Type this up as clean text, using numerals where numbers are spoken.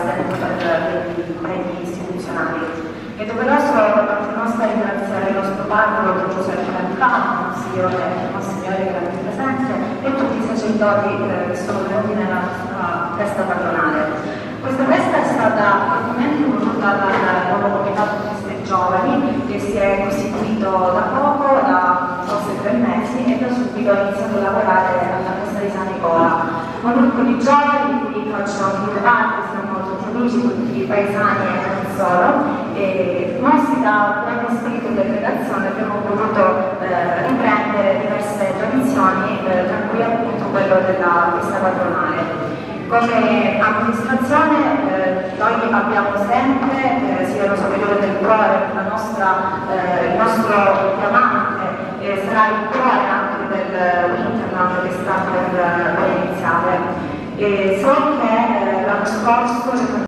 all'estento dei premi istituzionali. È doveroso da parte nostra ringraziare il nostro parroco Giuseppe Califano, Monsignore che era qui presente, e tutti i sacerdoti che sono venuti nella nostra festa patronale. Questa festa è stata fortemente voluta dal nuovo comitato Feste Giovani, che si è costituito da poco, da forse 3 mesi, e da subito ha iniziato a lavorare alla festa di San Nicola. Un gruppo di giovani di cui faccio anche parte, siamo molto felici, tutti i paesani e non solo, e mossi da grande spirito di aggregazione abbiamo voluto riprendere diverse tradizioni, tra cui appunto quello della festa patronale. Come amministrazione noi abbiamo sempre, sia lo superiore del cuore, il nostro chiamante sarà il cuore anche dell'internato che sta per iniziare. So che l'anno scorso